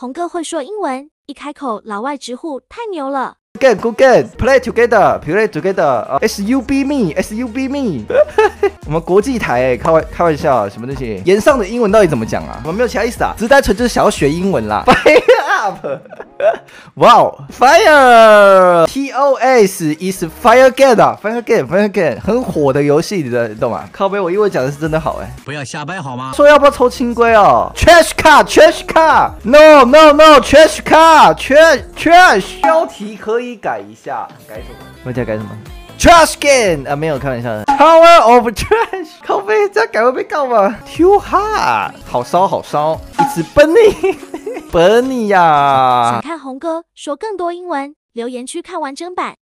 红哥会说英文，一开口老外直呼太牛了。 Good game, play together, play together. SUB me, SUB me. 我们国际台开玩笑，什么东西？言上的英文到底怎么讲啊？我们没有其他意思啊，只是单纯就是想要学英文啦。Fire up! Wow, fire! TOS is fire game 啊 ，fire game，fire game， 很火的游戏，你懂吗？靠背，我英文讲的是真的好不要瞎掰好吗？ 说要不要抽轻龟哦 ？Trash car，Trash car，No No No，Trash car，Trash。标题可以改一下，改什么？我在改什么 ？Trash can 啊，没有开玩笑的。Tower of Trash， 靠背，这样改会被告吗 ？Too hard， 好烧好烧。It's Bunny，Bunny 呀。 想看红哥说更多英文，留言区看完整版。